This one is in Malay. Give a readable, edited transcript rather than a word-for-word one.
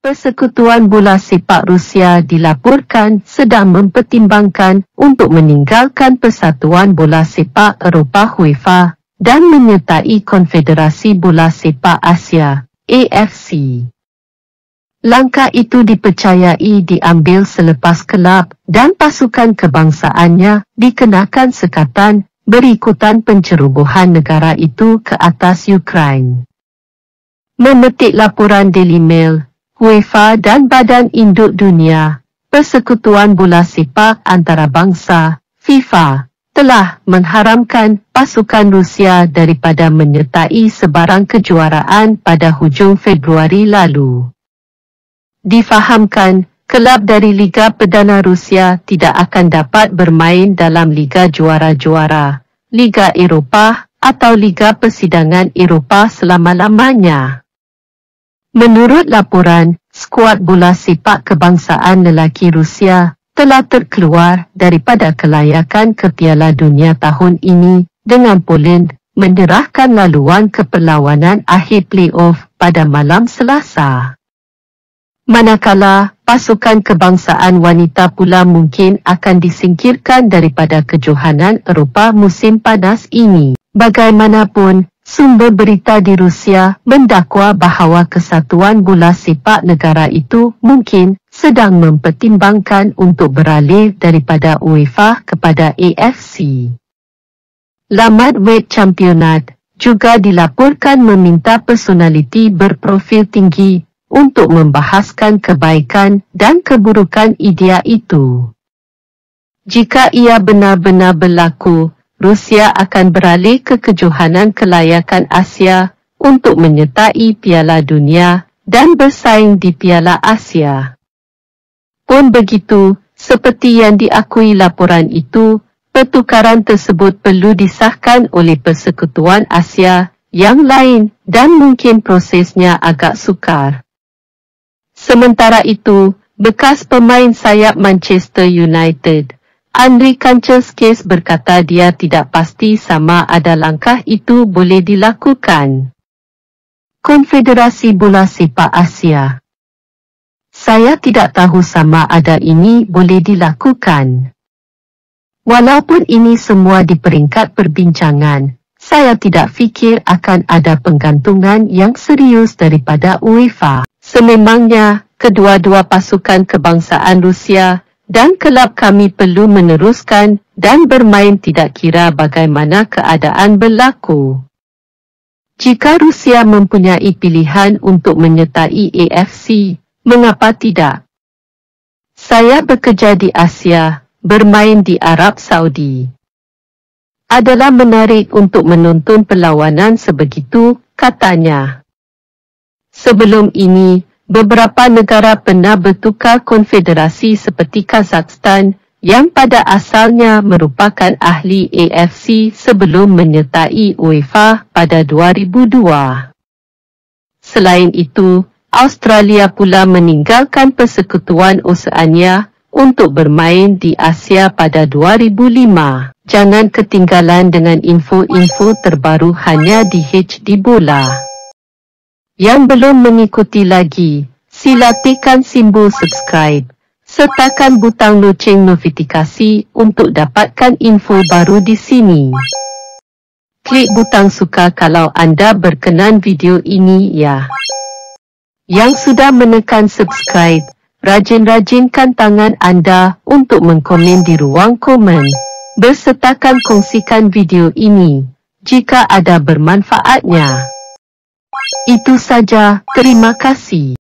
Persekutuan Bola Sepak Rusia dilaporkan sedang mempertimbangkan untuk meninggalkan Persatuan Bola Sepak Eropah UEFA dan menyertai Konfederasi Bola Sepak Asia (AFC). Langkah itu dipercayai diambil selepas kelab dan pasukan kebangsaannya dikenakan sekatan berikutan pencerobohan negara itu ke atas Ukraine. Memetik laporan Daily Mail, UEFA dan Badan Induk Dunia, Persekutuan Bola Sepak Antarabangsa, FIFA, telah mengharamkan pasukan Rusia daripada menyertai sebarang kejuaraan pada hujung Februari lalu. Difahamkan, kelab dari Liga Perdana Rusia tidak akan dapat bermain dalam Liga Juara-Juara, Liga Eropah atau Liga Persidangan Eropah selama-lamanya. Menurut laporan, skuad bola sepak kebangsaan lelaki Rusia telah terkeluar daripada kelayakan ke Piala Dunia tahun ini dengan Poland menyerahkan laluan ke perlawanan akhir play-off pada malam Selasa. Manakala, pasukan kebangsaan wanita pula mungkin akan disingkirkan daripada kejohanan Eropah musim panas ini. Bagaimanapun, sumber berita di Rusia mendakwa bahawa Kesatuan Bola Sepak negara itu mungkin sedang mempertimbangkan untuk beralih daripada UEFA kepada AFC. Laman web Championat juga dilaporkan meminta personaliti berprofil tinggi untuk membahaskan kebaikan dan keburukan idea itu. Jika ia benar-benar berlaku, Rusia akan beralih ke kejohanan kelayakan Asia untuk menyertai Piala Dunia dan bersaing di Piala Asia. Pun begitu, seperti yang diakui laporan itu, pertukaran tersebut perlu disahkan oleh Persekutuan Asia yang lain dan mungkin prosesnya agak sukar. Sementara itu, bekas pemain sayap Manchester United, Andriy Kanchelskis berkata dia tidak pasti sama ada langkah itu boleh dilakukan. Konfederasi Bola Sepak Asia. Saya tidak tahu sama ada ini boleh dilakukan. Walaupun ini semua di peringkat perbincangan, saya tidak fikir akan ada penggantungan yang serius daripada UEFA. Sememangnya, kedua-dua pasukan kebangsaan Rusia dan kelab kami perlu meneruskan dan bermain tidak kira bagaimana keadaan berlaku. Jika Rusia mempunyai pilihan untuk menyertai AFC, mengapa tidak? Saya bekerja di Asia, bermain di Arab Saudi. Adalah menarik untuk menonton perlawanan sebegitu, katanya. Sebelum ini, beberapa negara pernah bertukar konfederasi seperti Kazakhstan yang pada asalnya merupakan ahli AFC sebelum menyertai UEFA pada 2002. Selain itu, Australia pula meninggalkan Persekutuan Oseania untuk bermain di Asia pada 2005. Jangan ketinggalan dengan info-info terbaru hanya di HD Bola. Yang belum mengikuti lagi, sila tekan simbol subscribe, sertakan butang loceng notifikasi untuk dapatkan info baru di sini. Klik butang suka kalau anda berkenan video ini ya. Yang sudah menekan subscribe, rajin-rajinkan tangan anda untuk mengkomen di ruang komen, bersertakan kongsikan video ini, jika ada bermanfaatnya. Itu saja, terima kasih.